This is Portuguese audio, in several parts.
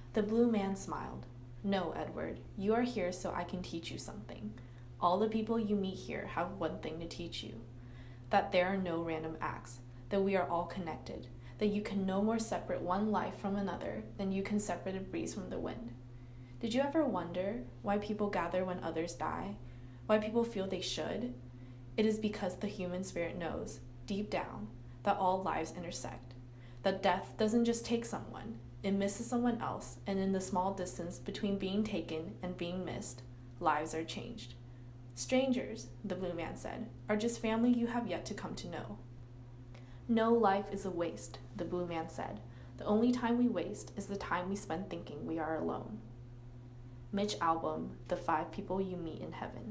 The blue man smiled. No, Edward, you are here so I can teach you something. All the people you meet here have one thing to teach you. That there are no random acts, that we are all connected, that you can no more separate one life from another than you can separate a breeze from the wind. Did you ever wonder why people gather when others die? Why people feel they should? It is because the human spirit knows, deep down, that all lives intersect. That death doesn't just take someone, it misses someone else, and in the small distance between being taken and being missed, lives are changed. Strangers, the blue man said, are just family you have yet to come to know. No life is a waste, the blue man said. The only time we waste is the time we spend thinking we are alone. Mitch Albom, The 5 People You Meet in Heaven.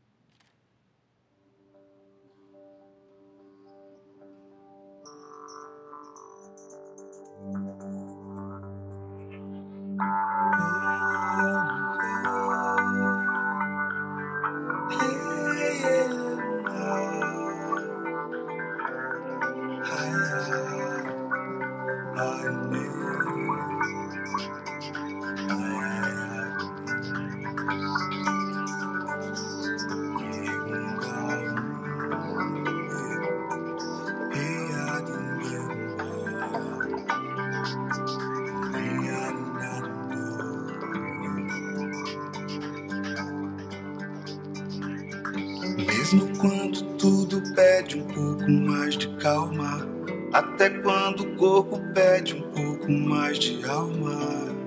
Mesmo quando tudo pede um pouco mais de calma, até quando o corpo pede um pouco mais de alma,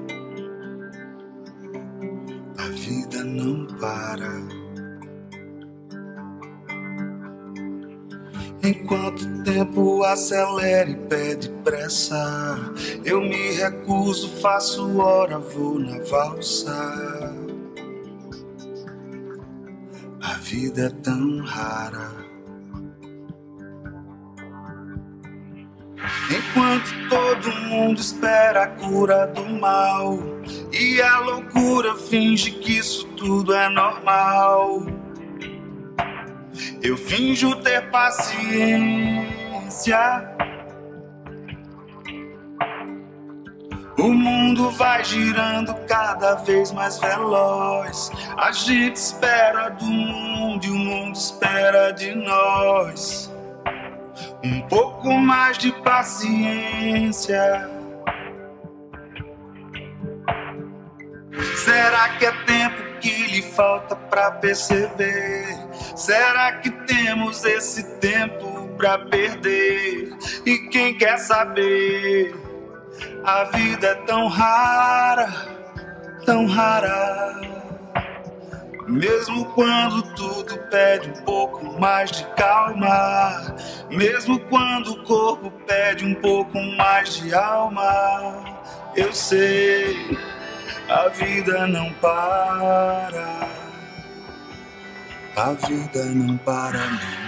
a vida não para. Enquanto o tempo acelera e pede pressa, eu me recuso, faço hora, vou na valsa. A vida é tão rara. Enquanto todo mundo espera a cura do mal e a loucura finge que isso tudo é normal, eu finjo ter paciência. O mundo vai girando cada vez mais veloz. A gente espera do mundo e o mundo espera de nós. Um pouco mais de paciência. Será que é tempo que lhe falta pra perceber? Será que temos esse tempo pra perder? E quem quer saber? A vida é tão rara, tão rara. Mesmo quando tudo pede um pouco mais de calma, mesmo quando o corpo pede um pouco mais de alma, eu sei, a vida não para. A vida não para, não.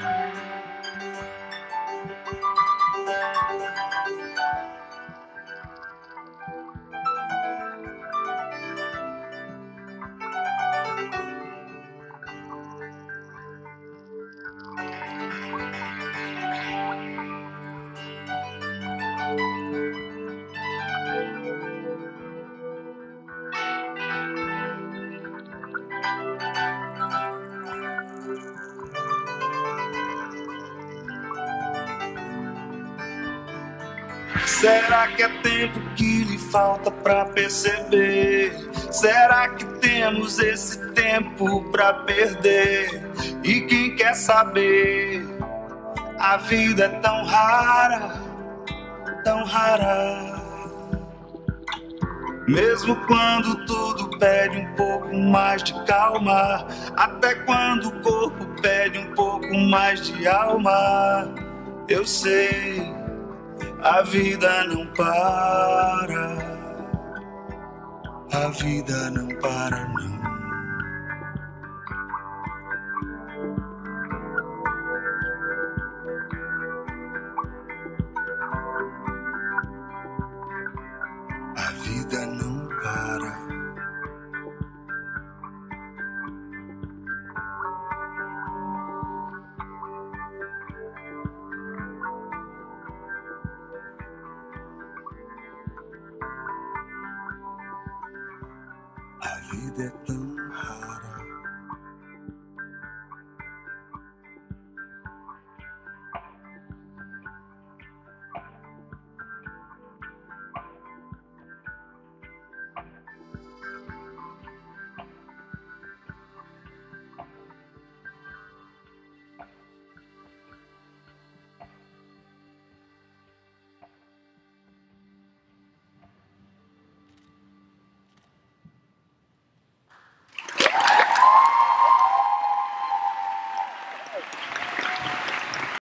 Será que é tempo que lhe falta pra perceber? Será que temos esse tempo pra perder? E quem quer saber? A vida é tão rara, tão rara. Mesmo quando tudo pede um pouco mais de calma, até quando o corpo pede um pouco mais de alma, eu sei. A vida não para, a vida não para, não. A vida não para. vida é tão rara.